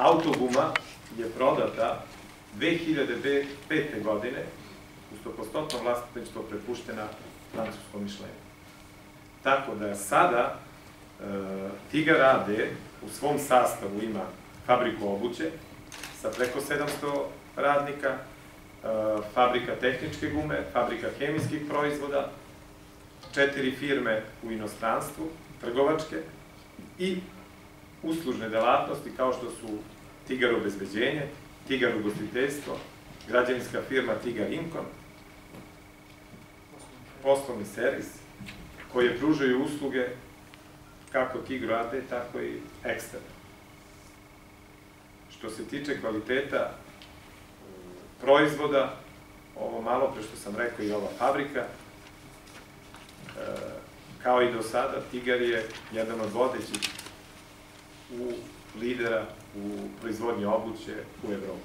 Autoguma je prodata 2005. godine u 100% vlasništvo prepuštena francuskom Michelinu. Tako da sada Tigar AD u svom sastavu ima fabriku obuće sa preko 700 radnika, fabrika tehničke gume, fabrika hemijskih proizvoda, 4 firme u inostranstvu, trgovačke i uslužne delatnosti kao što su Tigar obezbeđenje, Tigar ugostiteljstvo, građevinska firma Tigar Inkon, poslovni servis, koje pružaju usluge kako Tigru AD, tako i eksterno. Što se tiče kvaliteta proizvoda, ovo malo pre što sam rekao i ova fabrika, kao i do sada, Tigar je jedan od vodećih lidera u proizvodnji obuće u Evropi.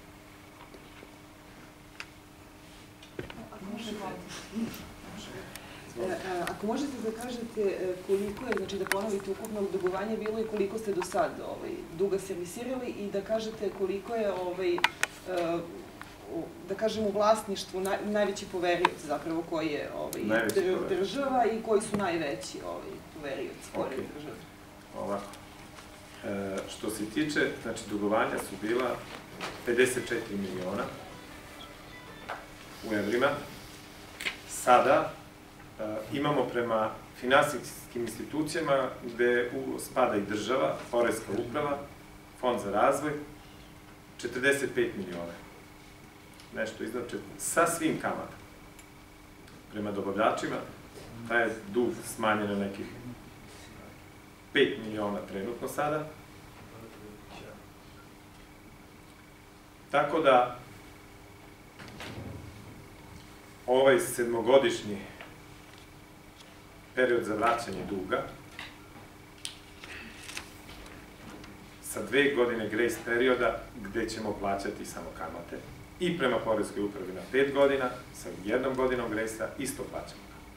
Ako možete da kažete koliko je, znači da ponovite ukupno dugovanje bilo i koliko ste do sad duga servisirali i da kažete koliko je, da kažem, u vlasništvu najveći poverioc zapravo koji je država i koji su najveći poverioci pored države. Ovako. Što se tiče, znači dugovanja su bila 54 miliona u evrima. Sada imamo prema finansijskim institucijama gde spada i država, poreska uprava, fond za razvoj, 45 miliona. Nešto iznad sa svim kamatama. Prema dobavljačima, taj je dug smanjen na nekih 5 miliona trenutno sada. Tako da, ovaj 7-godišnji period za vraćanje duga sa 2 godine grace perioda gde ćemo plaćati samo kamate i prema poreskoj upravi na 5 godina, sa 1 godinom grace-a isto plaćamo kamate.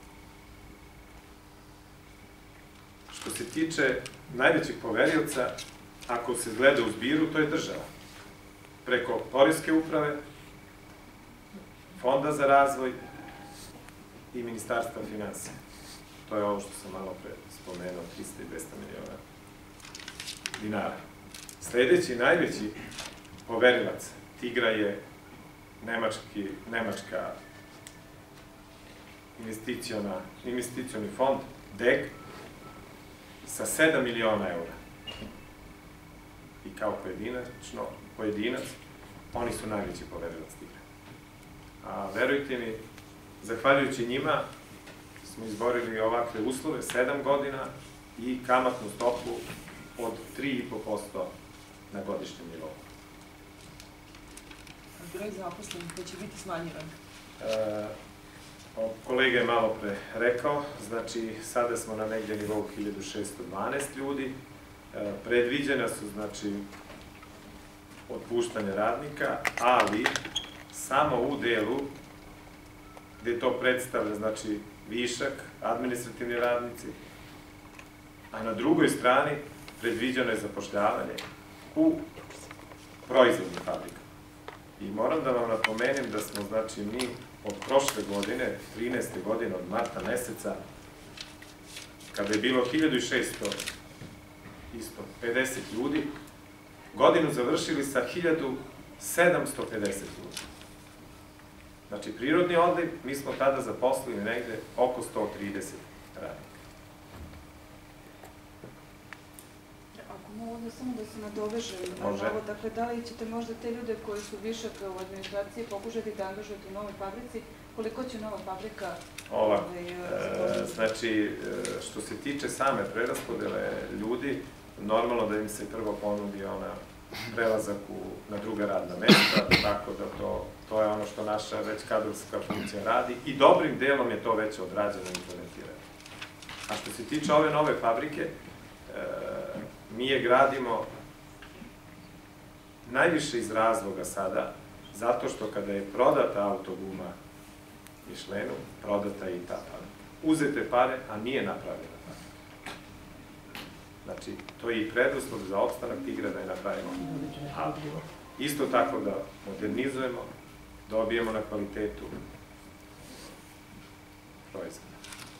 Što se tiče najvećih poverioca, ako se gleda u zbiru, to je država. Preko poreske uprave, fonda za razvoj i ministarstva finansija. To je ovo što sam malo pre spomenuo, 300 i 200 miliona dinara. Sledeći najveći poverilac Tigra je nemačka investicioni fond DEG sa 7 miliona eura. I kao pojedinac, oni su najveći poverilac Tigra. A verujte mi, zahvaljujući njima, smo izborili ovakve uslove, 7 godina i kamatnu stopu od 3,5% na godišnjem nivou. Broj zaposlenih koji će biti smanjivan? Kolega je malo pre rekao, znači sada smo na negdje nivou 1612 ljudi, predviđena su, znači, otpuštanje radnika, ali samo u delu gde to predstavlja, znači, višak, administrativni radnici, a na drugoj strani predviđeno je zapošljavanje u proizvodnim fabrikama. I moram da vam napomenem da smo, znači, mi od prošle godine, 13. godine, od marta meseca, kada je bilo 1650 ljudi, godinu završili sa 1750 ljudi. Znači, prirodni odliv, mi smo tada zaposlili negde oko 130 radnika. Ako mogu da samo da se nadovežem na ovo, dakle, da li ćete možda te ljude koji su višak u administraciji pokušati da angažujete u novoj fabrici, koliko će nova fabrika zaposliti? Znači, što se tiče same preraspodele ljudi, normalno da im se prvo ponudi prelazak na druga radna mesta, tako da to je ono što naša već kadrovska funkcija radi i dobrim delom je to već odrađeno i implementirano. A što se tiče ove nove fabrike, mi je gradimo najviše iz razloga sada, zato što kada je prodata Autoguma Michelinu, prodata je i ta fabrika. Uzete pare, a nije napravljena fabrika. Znači, to je i preduslov za opstanak Tigra da je napravimo. A isto tako da modernizujemo, dobijemo na kvalitetu proizvoda.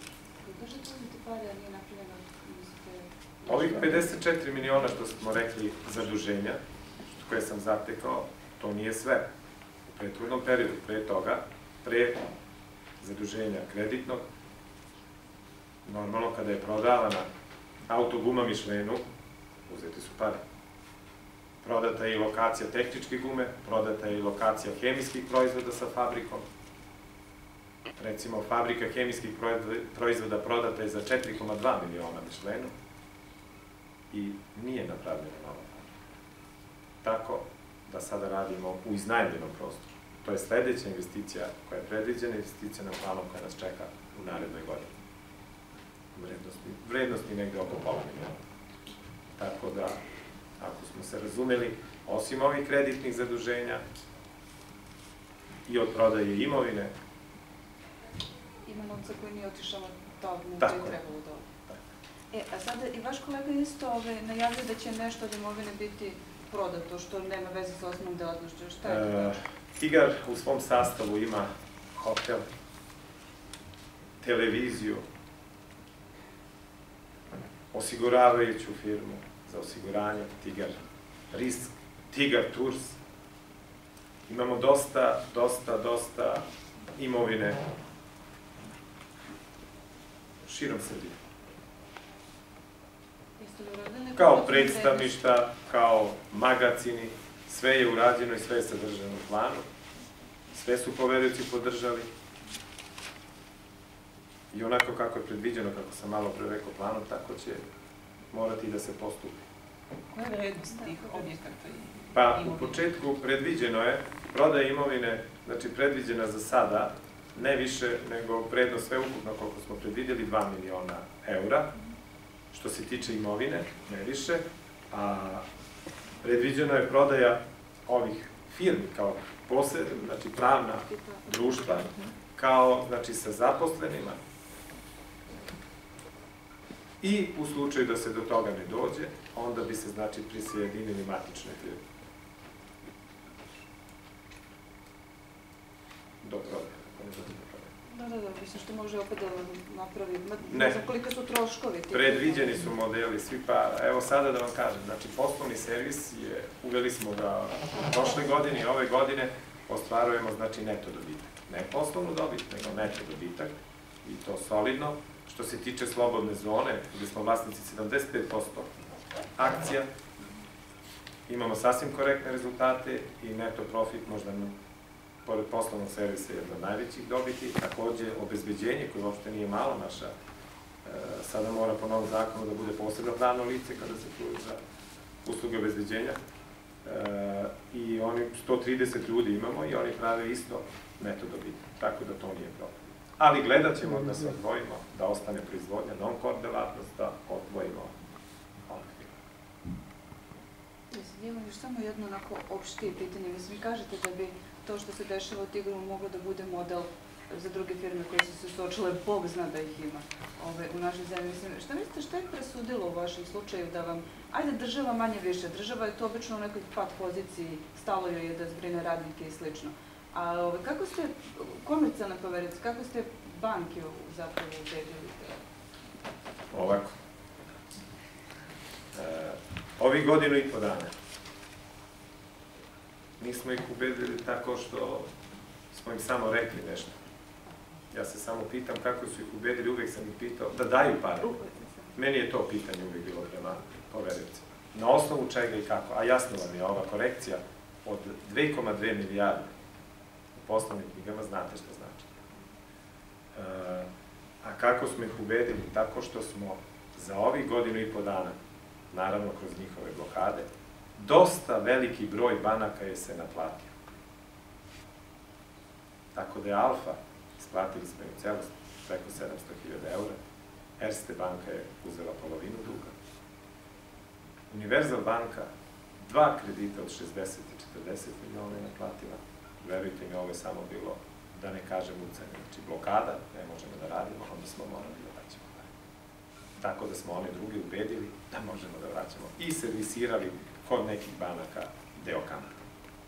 Ovih 54 miliona što smo rekli zaduženja, koje sam zatekao, to nije sve. U prethodnom periodu, pre toga, pre zaduženja kreditnog, normalno kada je prodavana autoguma Mišlenu, uzeti su pare. Prodata je i lokacija tehničke gume, prodata je i lokacija hemijskih proizvoda sa fabrikom. Recimo, fabrika hemijskih proizvoda prodata je za 4,2 miliona Mišlenu i nije napravljena nova fabrika. Tako da sada radimo u iznajmljenom prostoru. To je sledeća investicija koja je predviđena, investicija na planom koja nas čeka u narednoj godini. Vrednosti negde oko pola miliona. Tako da, ako smo se razumeli, osim ovih kreditnih zaduženja i od prodaje imovine, ima novca koji nije otišao tamo gde je trebalo da. A sada i vaš kolega isto najavio da će nešto od imovine biti prodato, što nema veze sa osnovnom delatnošću. Šta je to? Tigar u svom sastavu ima hotel, televiziju, osiguravajuću firmu za osiguranje Tigar Risk, Tigar Tours. Imamo dosta imovine širom Srbije. Kao predstavništa, kao magacini, sve je urađeno i sve je sadržano u planu. Sve su poverioci podržali. I onako kako je predviđeno, kako sam malo pre rekao planom, tako će morati da se postupi. Koja je vrednost tih objekata? Pa, u početku predviđeno je prodaja imovine, znači predviđena za sada, ne više nego vrednost sve ukupno koliko smo predvidjeli, 2 miliona eura, što se tiče imovine, ne više, a predviđena je prodaja ovih firmi kao posebno, znači pravna društva, kao, znači, sa zaposlenima. I u slučaju da se do toga ne dođe, onda bi se, znači, prisjedinili matične firme. Do prodaje, ako ne dođe do prodaje. Da, mislim što može opet da napravi, ne znam koliko su troškovi. Predviđeni su modeli, svi pa, evo sada da vam kažem, znači poslovni servis je, uveli smo da prošle godine i ove godine ostvarujemo, znači, neto dobitak. Ne poslovnu dobit, nego neto dobitak i to solidno. Što se tiče slobodne zone, gde smo vlasnici 75% akcija, imamo sasvim korektne rezultate i neto profit možda pored poslovnog servisa je jedna od najvećih dobiti. Takođe, obezbeđenje, koje uopšte nije malo naša, sada mora po novom zakonu da bude posebno pravno lice kada se čuje za usluge obezbeđenja. I oni 130 ljudi imamo i oni prave isto neto dobiti. Tako da to nije problem. Ali gledat ćemo da se odvojimo, da ostane proizvodnja, non-core delatnost, da odvojimo ovih firma. Imam još samo jedno onako opštije pitanje. Mislim, vi kažete da bi to što se dešava u Tigru moglo da bude model za druge firme koje su se suočile, Bog zna da ih ima u našoj zemlji. Šta mislite, šta je presudilo u vašem slučaju da vam, ajde država manje više, država je to obično u nekoj pat poziciji, stalo joj je da zbrine radnike i slično. A kako ste, komercijalne poverioce, kako ste banke zapravo ubedili? Ovako. Ovih godinu i po dana nismo ih ubedili tako što smo im samo rekli nešto. Ja se samo pitam kako su ih ubedili, uvek sam ih pitao da daju pare. Meni je to pitanje uvek bilo prema poveriocima. Na osnovu čega i kako? A jasno vam je ova korekcija od 2,2 milijarde u poslovnim knjigama, znate što znači. A kako smo ih ubedili? Tako što smo za ovih godinu i po dana, naravno kroz njihove blokade, dosta veliki broj banaka je se naplatio. Tako da je Alfa, isplatili smo im celost preko 700.000 eura, Erste banka je uzela polovinu duga. Univerzal banka 2 kredita od 60 i 40 miliona je naplatila. Verujte mi, ovo je samo bilo, da ne kažem ucene, znači blokada, ne možemo da radimo, onda smo morali da daćemo pare. tako da smo one druge ubedili da možemo da vraćamo i servisirali kod nekih banaka deo kamata.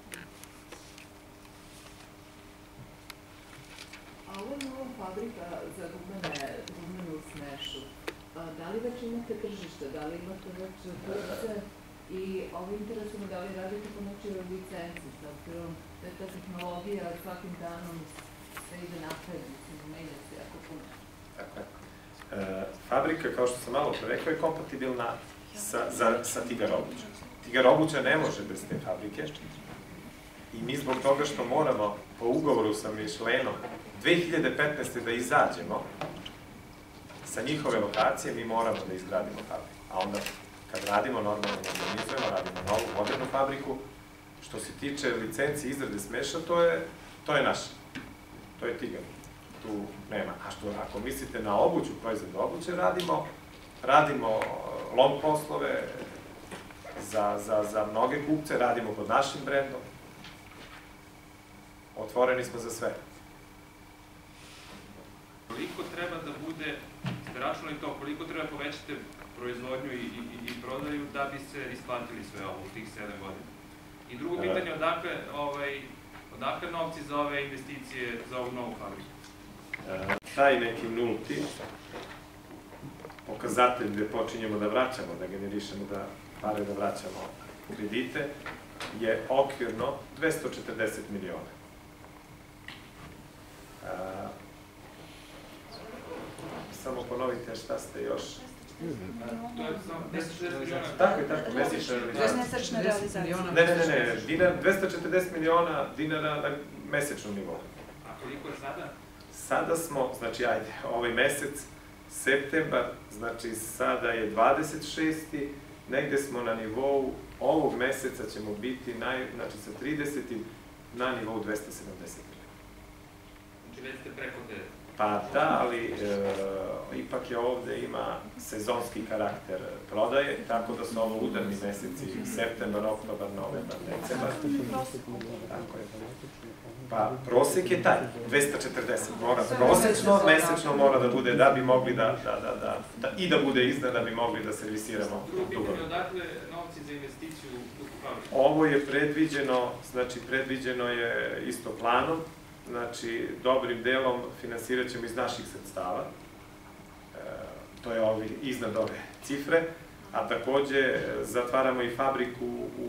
A ovo je nova fabrika za gumene u Smešu. Da li već imate tržište, da li imate već kupce i ovo interesuje da li radite po nečijoj licenci, s obzirom da je ta tehnologija svakim danom se ide napred, menja se jako puno. Tako je. Fabrika, kao što sam malo pre rekao, je kompatibilna sa Tigar obuća. Tigar obuća ne može bez te fabrike i mi zbog toga što moramo po ugovoru sa Michelinom 2015. da izađemo sa njihove lokacije, mi moramo da izgradimo fabriku. A onda, kad radimo, normalno modernizujemo, radimo novu, modernu fabriku. Što se tiče licenci izrade smeša, to je naše. To je Tigar. Tu nema. A ako mislite na obuću, proizvod obuće, radimo long poslove za mnoge kupce, radimo pod našim brendom. Otvoreni smo za sve. Koliko treba da bude, ste računali to, koliko treba povećati proizvodnju i prodaju da bi se isplatili sve ovo u tih 7 godina? I drugo pitanje, odakle novci za ove investicije, za ovu novu fabriku? Taj neki nulti pokazatelj gde počinjemo da vraćamo, da generišemo pare da vraćamo kredite, je okvirno 240 miliona. Samo ponovite šta ste još... To je samo 240 miliona. Tako je, mesečna realizacija. Mesečna realizacija. Ne, 240 miliona dinara na mesečnom nivou. A koliko je sada? Sada smo, znači, ovaj mesec, septembar, znači sada je 26. Negde smo na nivou, ovog meseca ćemo biti, znači sa 30. na nivou 270 miliona. Znači već ste preko 9. Pa da, ali ipak je ovde ima sezonski karakter prodaje, tako da su ovo udarni meseci, septembar, oktobar, novembar, decembar. Tako je. Pa prosek je taj, 240, mora prosečno, mesečno mora da bude da bi mogli i da bude iznad da bi mogli da servisiramo Drugo pitanje, odakle novci za investiciju u fabriku? Ovo je predviđeno, znači predviđeno je isto planom, znači dobrim delom finansirat ćemo iz naših sredstava, to je iznad ove cifre, a takođe zatvaramo i fabriku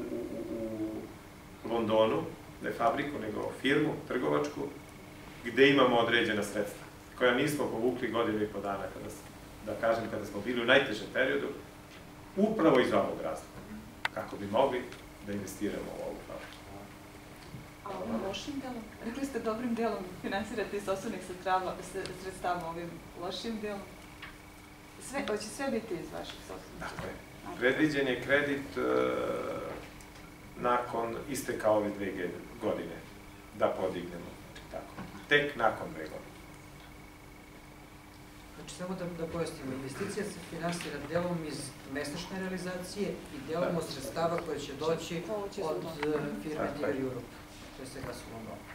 u Londonu, ne fabriku, nego firmu, trgovačku, gde imamo određena sredstva, koja nismo povukli godinu i po dana, da kažem, kada smo bili u najtežem periodu, upravo iz ovog razloga, kako bi mogli da investiramo u ovu fabriku. A ovim lošim delom? Rekli ste dobrim delom finansirate iz sopstvenih sredstava, ovim lošim delom? Hoće sve biti iz vaših sopstvenih sredstava? Tako je. Predviđen je kredit nakon isteka ove 2 godine da podignemo. Tek nakon 2 godine. Znači, samo da pojasnimo, investicija se finansira delom iz mesečne realizacije i delom od sredstava koje će doći od firme Tigar Europe, to je svega su Londona.